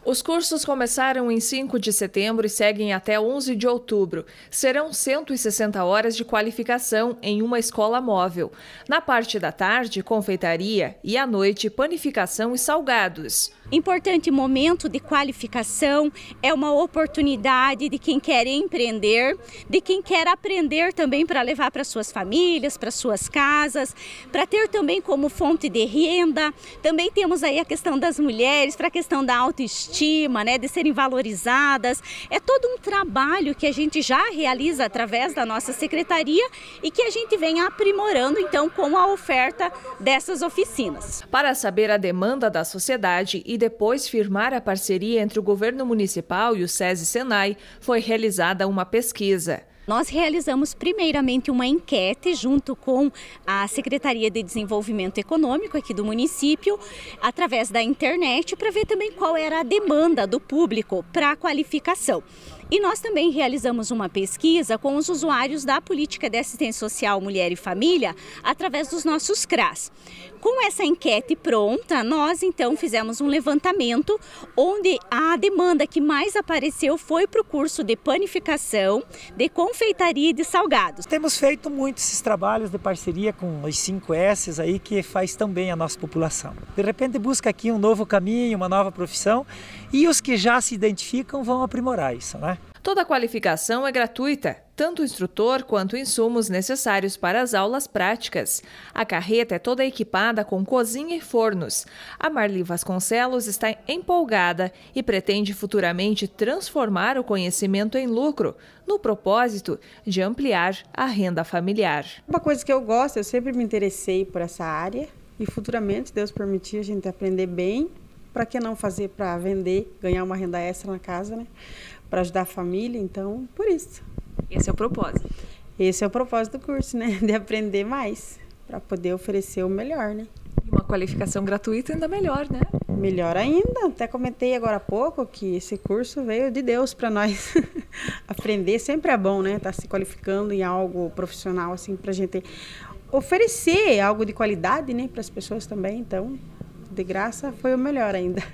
Os cursos começaram em 5 de setembro e seguem até 11 de outubro. Serão 160 horas de qualificação em uma escola móvel. Na parte da tarde, confeitaria e à noite, panificação e salgados. Importante momento de qualificação, é uma oportunidade de quem quer empreender, de quem quer aprender também para levar para suas famílias, para suas casas, para ter também como fonte de renda. Também temos aí a questão das mulheres, para a questão da autoestima, de serem valorizadas. É todo um trabalho que a gente já realiza através da nossa secretaria e que a gente vem aprimorando então com a oferta dessas oficinas. Para saber a demanda da sociedade e depois firmar a parceria entre o governo municipal e o SESI-Senai, foi realizada uma pesquisa. Nós realizamos primeiramente uma enquete junto com a Secretaria de Desenvolvimento Econômico aqui do município, através da internet, para ver também qual era a demanda do público para a qualificação. E nós também realizamos uma pesquisa com os usuários da Política de Assistência Social Mulher e Família, através dos nossos CRAs. Com essa enquete pronta, nós então fizemos um levantamento onde a demanda que mais apareceu foi para o curso de panificação, de confeitaria e de salgados. Temos feito muito esses trabalhos de parceria com os 5 S's aí que faz tão bem a nossa população. De repente busca aqui um novo caminho, uma nova profissão e os que já se identificam vão aprimorar isso, né? Toda a qualificação é gratuita, tanto o instrutor quanto insumos necessários para as aulas práticas. A carreta é toda equipada com cozinha e fornos. A Marli Vasconcelos está empolgada e pretende futuramente transformar o conhecimento em lucro, no propósito de ampliar a renda familiar. Uma coisa que eu gosto, eu sempre me interessei por essa área e futuramente, se Deus permitir, a gente aprender bem. Para que não fazer para vender, ganhar uma renda extra na casa, para ajudar a família, então, por isso. Esse é o propósito. Esse é o propósito do curso, de aprender mais, para poder oferecer o melhor, E uma qualificação gratuita ainda melhor, Melhor ainda, até comentei agora há pouco que esse curso veio de Deus para nós. Aprender sempre é bom, Tá se qualificando em algo profissional, assim, para a gente oferecer algo de qualidade, para as pessoas também, então, de graça foi o melhor ainda.